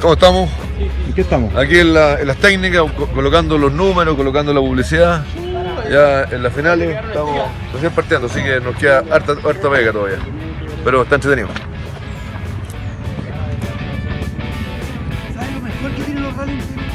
¿Cómo estamos? ¿En qué estamos? Aquí en las técnicas, colocando los números, colocando la publicidad. Ya en las finales estamos recién partiendo, así que nos queda harta pega todavía. Pero está entretenido. ¿Sabes lo mejor que tienen los rallies?